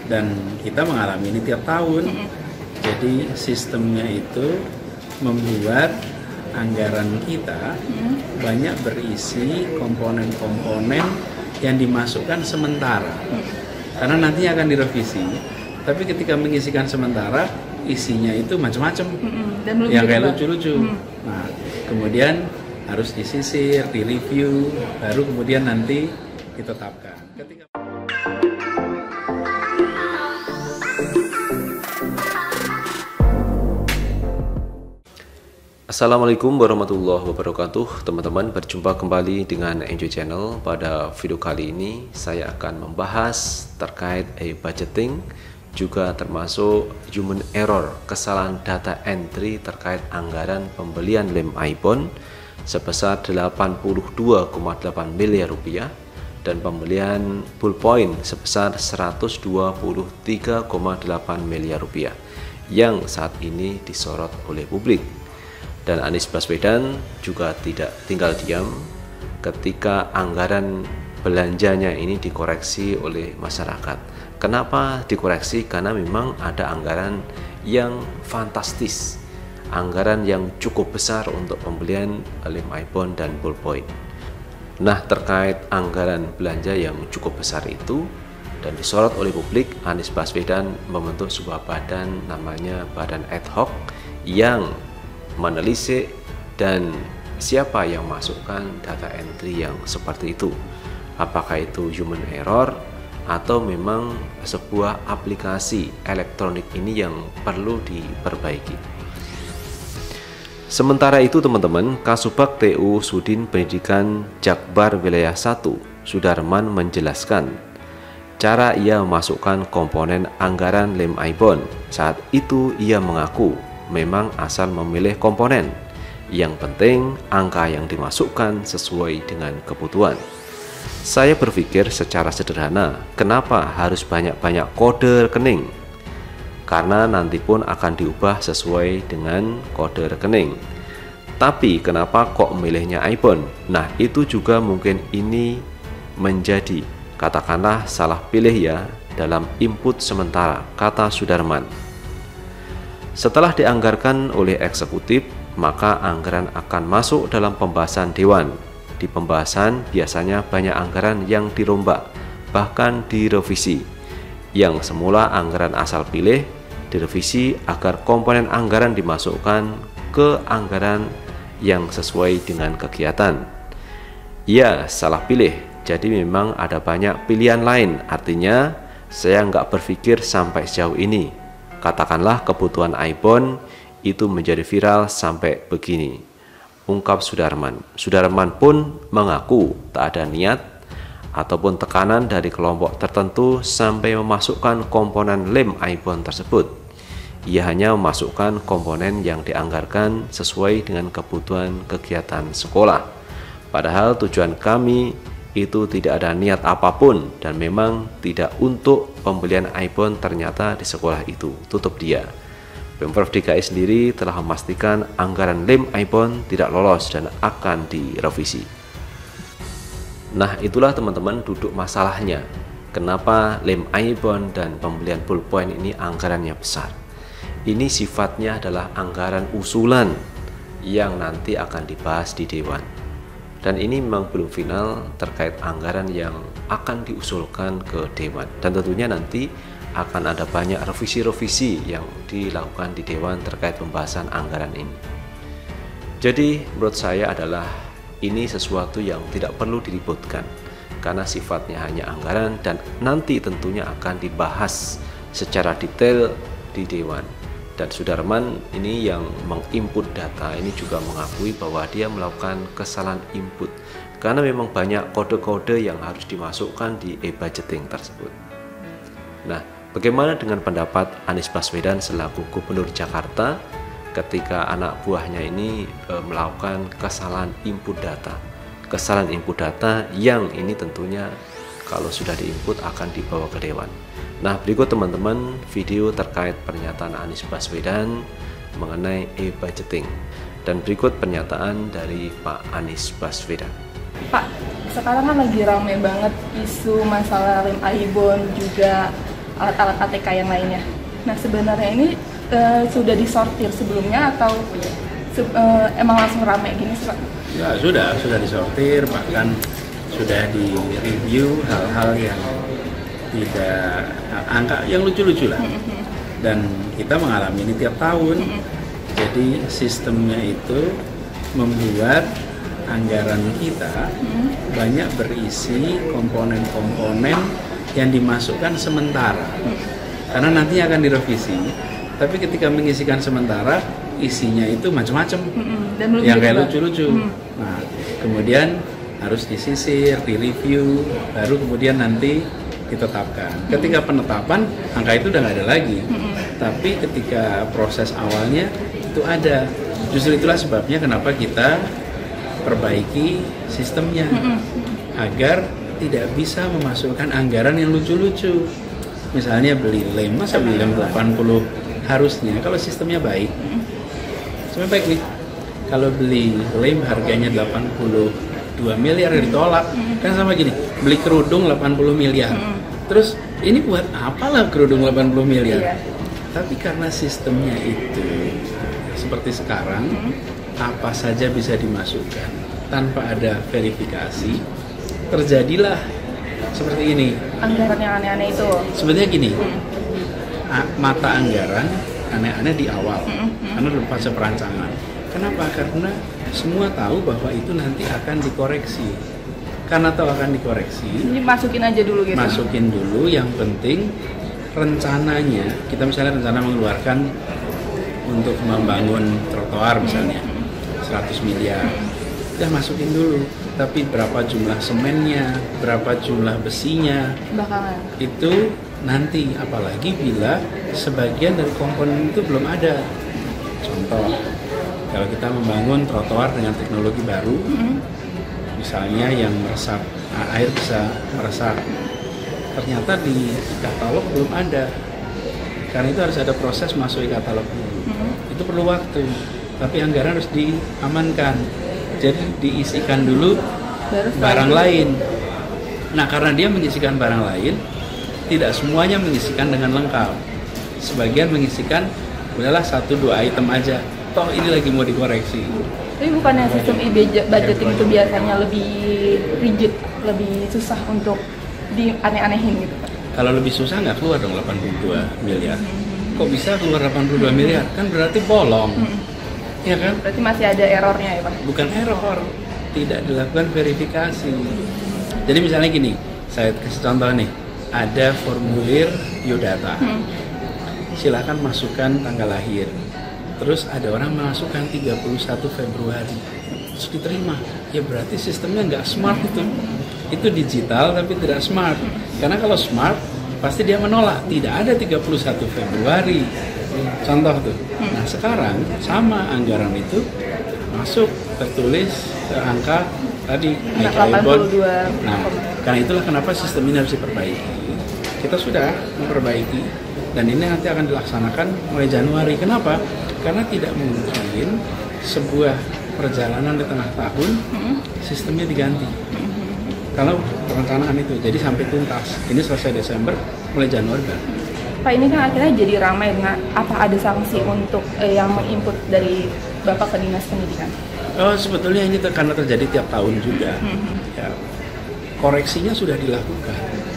Dan kita mengalami ini tiap tahun. Jadi sistemnya itu membuat anggaran kita banyak berisi komponen-komponen yang dimasukkan sementara. Karena nantinya akan direvisi. Tapi ketika mengisikan sementara, isinya itu macam-macam. Yang kayak lucu-lucu. Nah, kemudian harus disisir, direview, baru kemudian nanti ditetapkan. Assalamualaikum warahmatullahi wabarakatuh. Teman-teman, berjumpa kembali dengan Enjoy Channel. Pada video kali ini saya akan membahas terkait e-budgeting, juga termasuk human error, kesalahan data entry terkait anggaran pembelian lem iPhone sebesar 82,8 miliar rupiah dan pembelian ballpoint sebesar 123,8 miliar rupiah yang saat ini disorot oleh publik. Dan Anies Baswedan juga tidak tinggal diam ketika anggaran belanjanya ini dikoreksi oleh masyarakat. Kenapa dikoreksi? Karena memang ada anggaran yang fantastis, anggaran yang cukup besar untuk pembelian lem iPhone dan ballpoint. Nah, terkait anggaran belanja yang cukup besar itu dan disorot oleh publik, Anies Baswedan membentuk sebuah badan namanya Badan Ad Hoc yang menelisik dan siapa yang masukkan data entry yang seperti itu. Apakah itu human error atau memang sebuah aplikasi elektronik ini yang perlu diperbaiki. Sementara itu teman-teman, Kasubag TU Sudin Pendidikan Jakbar Wilayah 1 Sudarman menjelaskan cara ia memasukkan komponen anggaran lem iPhone. Saat itu ia mengaku memang asal memilih komponen. Yang penting angka yang dimasukkan sesuai dengan kebutuhan. Saya berpikir secara sederhana, kenapa harus banyak-banyak kode rekening? Karena nanti pun akan diubah sesuai dengan kode rekening. Tapi kenapa kok milihnya iPhone? Nah, itu juga mungkin ini menjadi, katakanlah, salah pilih ya dalam input sementara, kata Sudarman. Setelah dianggarkan oleh eksekutif, maka anggaran akan masuk dalam pembahasan dewan. Di pembahasan biasanya banyak anggaran yang dirombak, bahkan direvisi. Yang semula anggaran asal pilih, direvisi agar komponen anggaran dimasukkan ke anggaran yang sesuai dengan kegiatan. Ya, salah pilih. Jadi memang ada banyak pilihan lain. Artinya, saya nggak berpikir sampai sejauh ini. Katakanlah kebutuhan iPhone itu menjadi viral sampai begini, ungkap Sudarman. Sudarman pun mengaku tak ada niat ataupun tekanan dari kelompok tertentu sampai memasukkan komponen lem iPhone tersebut. Ia hanya memasukkan komponen yang dianggarkan sesuai dengan kebutuhan kegiatan sekolah. Padahal tujuan kami itu tidak ada niat apapun dan memang tidak untuk pembelian iPhone ternyata di sekolah itu, tutup dia. Pemprov DKI sendiri telah memastikan anggaran lem iPhone tidak lolos dan akan direvisi. Nah, itulah teman-teman duduk masalahnya. Kenapa lem iPhone dan pembelian ballpoint ini anggarannya besar? Ini sifatnya adalah anggaran usulan yang nanti akan dibahas di Dewan. Dan ini memang belum final terkait anggaran yang akan diusulkan ke Dewan. Dan tentunya nanti akan ada banyak revisi-revisi yang dilakukan di Dewan terkait pembahasan anggaran ini. Jadi menurut saya adalah ini sesuatu yang tidak perlu diributkan, karena sifatnya hanya anggaran dan nanti tentunya akan dibahas secara detail di Dewan. Dan Sudarman ini yang menginput data ini juga mengakui bahwa dia melakukan kesalahan input karena memang banyak kode-kode yang harus dimasukkan di e-budgeting tersebut. Nah, bagaimana dengan pendapat Anies Baswedan selaku Gubernur Jakarta ketika anak buahnya ini melakukan kesalahan input data? Kesalahan input data yang ini tentunya kalau sudah diinput akan dibawa ke Dewan. Nah, berikut teman-teman video terkait pernyataan Anies Baswedan mengenai e-budgeting. Dan berikut pernyataan dari Pak Anies Baswedan. Pak, sekarang kan lagi ramai banget isu masalah lem iPhone juga alat-alat ATK yang lainnya. Nah sebenarnya ini sudah disortir sebelumnya atau emang langsung rame gini sih Pak? Ya sudah disortir, bahkan sudah di-review hal-hal yang tidak angka yang lucu-lucu lah. Dan kita mengalami ini tiap tahun. Jadi sistemnya itu membuat anggaran kita banyak berisi komponen-komponen yang dimasukkan sementara. Karena nanti akan direvisi. Tapi ketika mengisikan sementara, isinya itu macam-macam, yang kayak lucu-lucu. Nah, kemudian harus disisir, direview, baru kemudian nanti ditetapkan. Ketika penetapan, angka itu udah nggak ada lagi. Tapi ketika proses awalnya itu ada. Justru itulah sebabnya kenapa kita perbaiki sistemnya agar tidak bisa memasukkan anggaran yang lucu-lucu. Misalnya beli lem, masa beli lem 80 harusnya kalau sistemnya baik. Sistemnya baik nih. Kalau beli lem harganya 82 miliar ditolak. Kan sama gini, beli kerudung 80 miliar. Terus ini buat apalah kerudung 80 miliar? Tapi karena sistemnya itu seperti sekarang, apa saja bisa dimasukkan tanpa ada verifikasi, terjadilah seperti ini. Anggaran yang aneh-aneh itu. Sebenarnya gini, mata anggaran aneh-aneh di awal, karena belum fase perancangan. Kenapa? Karena semua tahu bahwa itu nanti akan dikoreksi. Karena tahu akan dikoreksi, ini masukin aja dulu gitu. Masukin dulu, yang penting rencananya. Kita misalnya rencana mengeluarkan untuk membangun trotoar misalnya 100 miliar. Udah masukin dulu. Tapi berapa jumlah semennya, berapa jumlah besinya, bakalan itu nanti, apalagi bila sebagian dari komponen itu belum ada. Contoh, kalau kita membangun trotoar dengan teknologi baru, misalnya yang meresap, air bisa meresap, ternyata di katalog belum ada. Karena itu harus ada proses masuk ke katalog dulu. Itu perlu waktu, tapi anggaran harus diamankan. Jadi diisikan dulu barang lain. Nah, karena dia mengisikan barang lain, tidak semuanya mengisikan dengan lengkap. Sebagian mengisikan udahlah 1-2 item aja. Toh ini lagi mau dikoreksi. Tapi bukannya sistem budgeting itu biasanya lebih rigid, lebih susah untuk dianeh-anehin gitu Pak? Kalau lebih susah nggak keluar dong 82 miliar. Kok bisa keluar 82 miliar? Kan berarti bolong. Ya kan? Berarti masih ada errornya ya Pak? Bukan error, tidak dilakukan verifikasi. Jadi misalnya gini, saya kasih contoh nih, ada formulir biodata. Silakan masukkan tanggal lahir. Terus ada orang masukkan 31 Februari. Terus diterima. Ya berarti sistemnya nggak smart itu. Itu digital tapi tidak smart. Karena kalau smart pasti dia menolak. Tidak ada 31 Februari. Contoh tuh. Nah sekarang sama anggaran itu masuk tertulis angka tadi Nah karena itulah kenapa sistem ini harus diperbaiki. Kita sudah memperbaiki dan ini nanti akan dilaksanakan mulai Januari. Kenapa? Karena tidak mungkin sebuah perjalanan di tengah tahun sistemnya diganti. Kalau perencanaan itu jadi sampai tuntas. Ini selesai Desember, mulai Januari kan. Pak, ini kan akhirnya jadi ramai. Nah, apa ada sanksi untuk yang menginput dari Bapak ke Dinas Pendidikan? Oh, sebetulnya ini karena terjadi tiap tahun juga. Ya, koreksinya sudah dilakukan.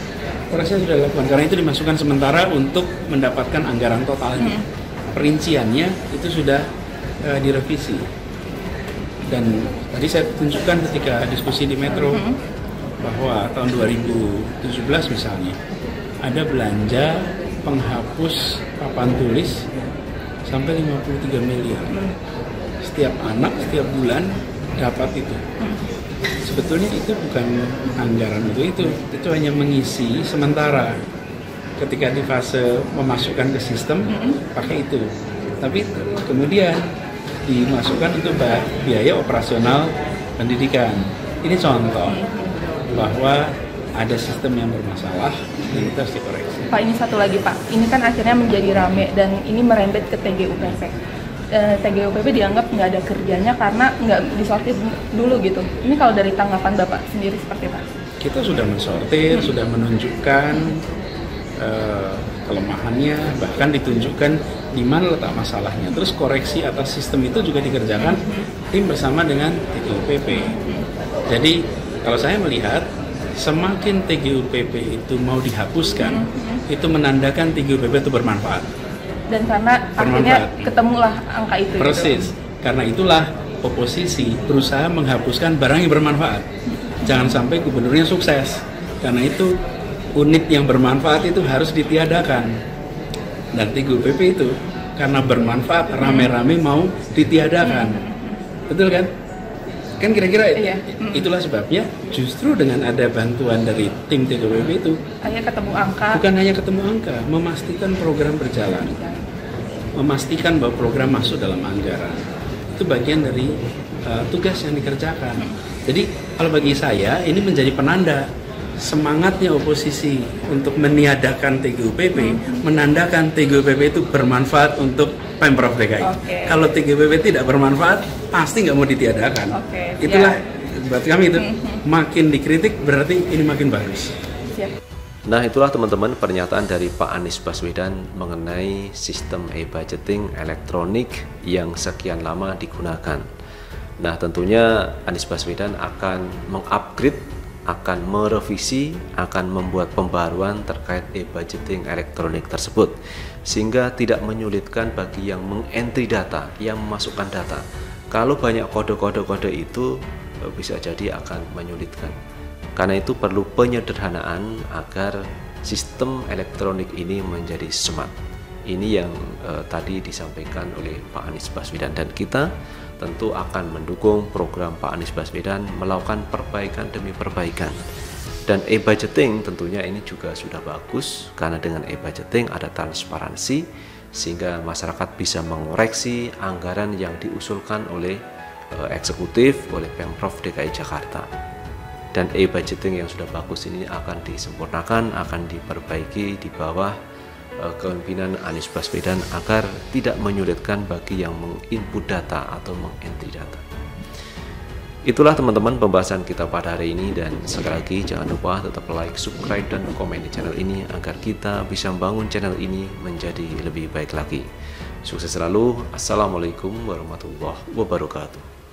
Karena itu dimasukkan sementara untuk mendapatkan anggaran totalnya. Perinciannya itu sudah direvisi. Dan tadi saya tunjukkan ketika diskusi di Metro bahwa tahun 2017 misalnya ada belanja penghapus papan tulis sampai 53 miliar. Setiap anak setiap bulan dapat itu. Sebetulnya itu bukan anggaran itu hanya mengisi sementara. Ketika di fase memasukkan ke sistem pakai itu. Tapi kemudian dimasukkan untuk biaya operasional pendidikan. Ini contoh bahwa ada sistem yang bermasalah dan itu harus dikoreksi. Pak, ini satu lagi Pak, ini kan akhirnya menjadi rame dan ini merembet ke TGUPP. TGUPP dianggap nggak ada kerjanya karena nggak disortir dulu gitu. Ini kalau dari tanggapan Bapak sendiri seperti apa? Kita sudah mensortir, sudah menunjukkan kelemahannya, bahkan ditunjukkan di mana letak masalahnya. Terus koreksi atas sistem itu juga dikerjakan tim bersama dengan TGUPP. Jadi kalau saya melihat semakin TGUPP itu mau dihapuskan, itu menandakan TGUPP itu bermanfaat. Dan karena akhirnya ketemulah angka itu. Persis. Gitu. Karena itulah oposisi berusaha menghapuskan barang yang bermanfaat. Jangan sampai gubernurnya sukses. Karena itu unit yang bermanfaat itu harus ditiadakan. Dan TGUPP itu karena bermanfaat rame-rame mau ditiadakan. Betul kan? Kan kira-kira itulah sebabnya justru dengan ada bantuan dari tim TGUPP itu hanya ketemu angka. Bukan hanya ketemu angka, memastikan program berjalan. Memastikan bahwa program masuk dalam anggaran. Itu bagian dari tugas yang dikerjakan. Jadi kalau bagi saya ini menjadi penanda semangatnya oposisi untuk meniadakan TGUPP, menandakan TGUPP itu bermanfaat untuk Pemprov DKI. Kalau TGUPP tidak bermanfaat, pasti nggak mau ditiadakan. Itulah buat kami itu, makin dikritik berarti ini makin bagus. Nah, itulah teman-teman pernyataan dari Pak Anies Baswedan mengenai sistem e-budgeting elektronik yang sekian lama digunakan. Nah, tentunya Anies Baswedan akan mengupgrade, akan merevisi, akan membuat pembaruan terkait e-budgeting elektronik tersebut sehingga tidak menyulitkan bagi yang mengentry data, yang memasukkan data. Kalau banyak kode-kode itu bisa jadi akan menyulitkan. Karena itu perlu penyederhanaan agar sistem elektronik ini menjadi smart. Ini yang tadi disampaikan oleh Pak Anies Baswedan, dan kita tentu akan mendukung program Pak Anies Baswedan melakukan perbaikan demi perbaikan. Dan e-budgeting tentunya ini juga sudah bagus karena dengan e-budgeting ada transparansi sehingga masyarakat bisa mengoreksi anggaran yang diusulkan oleh eksekutif, oleh Pemprov DKI Jakarta. Dan e-budgeting yang sudah bagus ini akan disempurnakan, akan diperbaiki di bawah kepemimpinan Anies Baswedan agar tidak menyulitkan bagi yang menginput data atau mengentry data. Itulah teman-teman pembahasan kita pada hari ini, dan sekali lagi jangan lupa tetap like, subscribe, dan komen di channel ini agar kita bisa membangun channel ini menjadi lebih baik lagi. Sukses selalu. Assalamualaikum warahmatullahi wabarakatuh.